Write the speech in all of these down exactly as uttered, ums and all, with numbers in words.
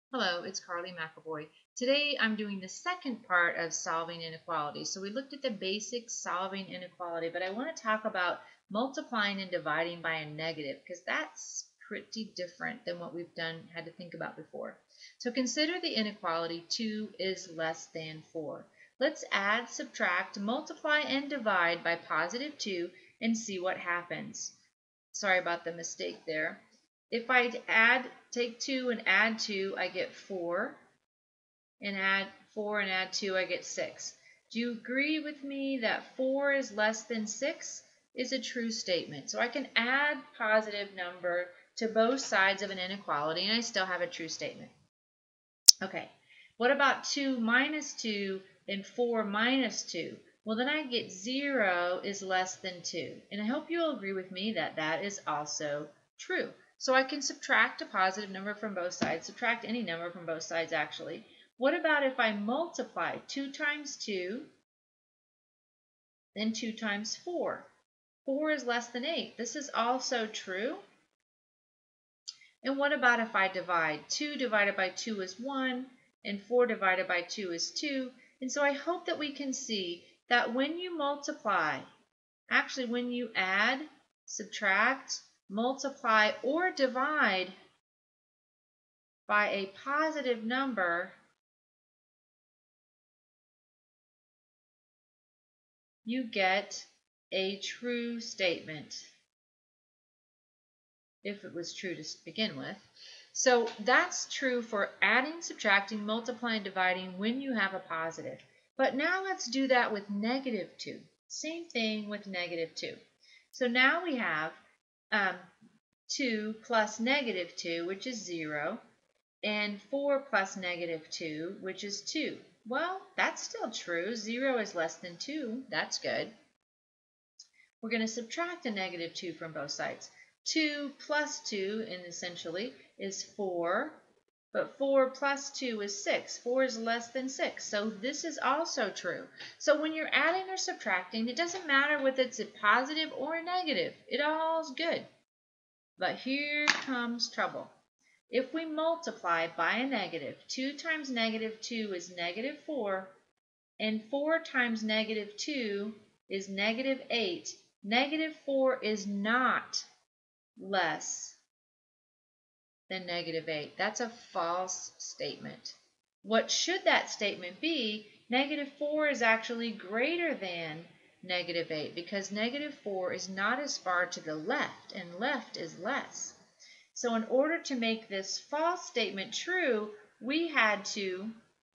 Hello, it's Carly McAvoy. Today I'm doing the second part of solving inequality. So we looked at the basic solving inequality, but I want to talk about multiplying and dividing by a negative because that's pretty different than what we've done had to think about before. So consider the inequality two is less than four. Let's add, subtract, multiply, and divide by positive two and see what happens. Sorry about the mistake there. If I add, take two and add two, I get four. And add four and add two, I get six. Do you agree with me that four is less than six is a true statement? So I can add positive number to both sides of an inequality and I still have a true statement. Okay, what about two minus two and four minus two? Well, then I get zero is less than two. And I hope you'll agree with me that that is also true. So I can subtract a positive number from both sides, subtract any number from both sides actually. What about if I multiply two times two, then two times four? four is less than eight. This is also true. And what about if I divide? two divided by two is one, and four divided by two is two. And so I hope that we can see that when you multiply, actually when you add, subtract, multiply, or divide by a positive number, you get a true statement, if it was true to begin with. So that's true for adding, subtracting, multiplying, dividing when you have a positive. But now let's do that with negative two. Same thing with negative two. So now we have um, two plus negative two, which is zero, and four plus negative two, which is two. Well, that's still true. zero is less than two. That's good. We're going to subtract a negative two from both sides. two plus two, and essentially, is four. But four plus two is six. four is less than six. So this is also true. So when you're adding or subtracting, it doesn't matter whether it's a positive or a negative. It all's good. But here comes trouble. If we multiply by a negative, two times negative two is negative four, and four times negative two is negative eight. Negative four is not less than negative eight. That's a false statement. What should that statement be? Negative four is actually greater than negative eight because negative four is not as far to the left, and left is less. So in order to make this false statement true, we had to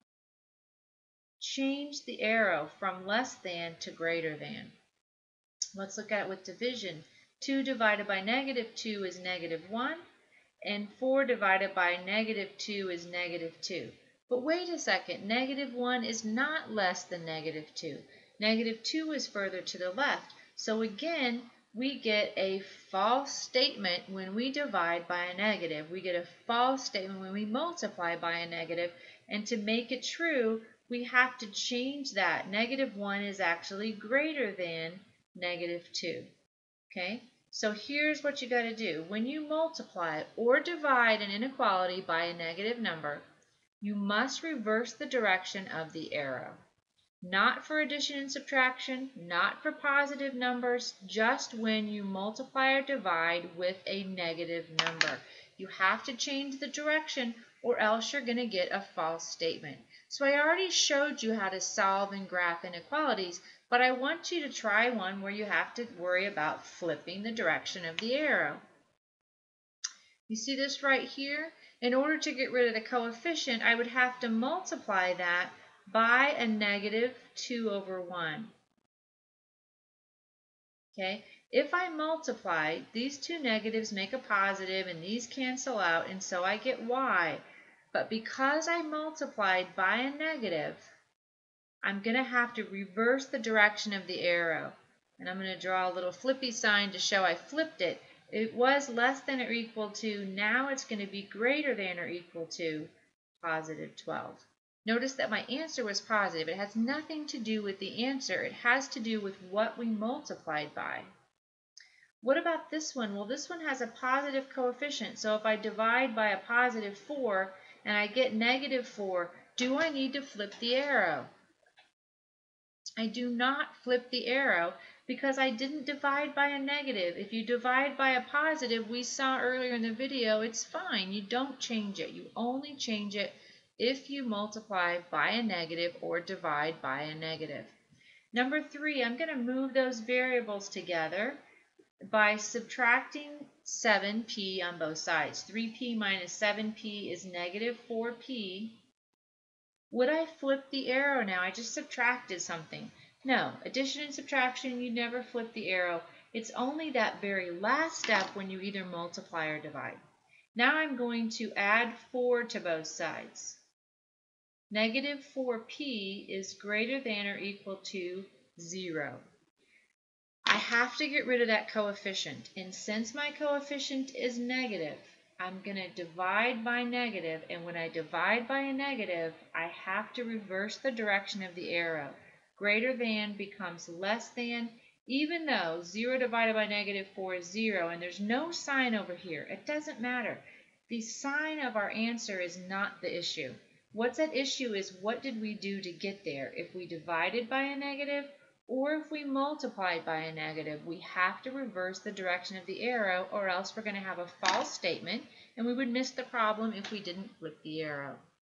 change the arrow from less than to greater than. Let's look at it with division. two divided by negative two is negative one, and four divided by negative two is negative two. But wait a second, negative one is not less than negative two. Negative two is further to the left. So again, we get a false statement when we divide by a negative. We get a false statement when we multiply by a negative. And to make it true, we have to change that. Negative one is actually greater than negative two. Okay, so here's what you got to do. When you multiply or divide an inequality by a negative number, you must reverse the direction of the arrow. Not for addition and subtraction, not for positive numbers, just when you multiply or divide with a negative number. You have to change the direction or else you're going to get a false statement. So I already showed you how to solve and graph inequalities, but I want you to try one where you have to worry about flipping the direction of the arrow. You see this right here? In order to get rid of the coefficient, I would have to multiply that by a negative two over one. Okay, if I multiply, these two negatives make a positive and these cancel out, and so I get y. But because I multiplied by a negative, I'm going to have to reverse the direction of the arrow. And I'm going to draw a little flippy sign to show I flipped it. It was less than or equal to, now it's going to be greater than or equal to positive twelve. Notice that my answer was positive. It has nothing to do with the answer. It has to do with what we multiplied by. What about this one? Well, this one has a positive coefficient. So if I divide by a positive four and I get negative four, do I need to flip the arrow? I do not flip the arrow because I didn't divide by a negative. If you divide by a positive, we saw earlier in the video, it's fine. You don't change it. You only change it if you multiply by a negative or divide by a negative. Number three, I'm going to move those variables together by subtracting seven p on both sides. three p minus seven p is negative four p. Would I flip the arrow now? I just subtracted something. No, addition and subtraction, you never flip the arrow. It's only that very last step when you either multiply or divide. Now I'm going to add four to both sides. Negative four p is greater than or equal to zero. I have to get rid of that coefficient, and since my coefficient is negative, I'm going to divide by negative, and when I divide by a negative, I have to reverse the direction of the arrow. Greater than becomes less than, even though zero divided by negative four is zero, and there's no sign over here. It doesn't matter. The sign of our answer is not the issue. What's at issue is what did we do to get there? If we divided by a negative, or if we multiplied by a negative, we have to reverse the direction of the arrow, or else we're going to have a false statement, and we would miss the problem if we didn't flip the arrow.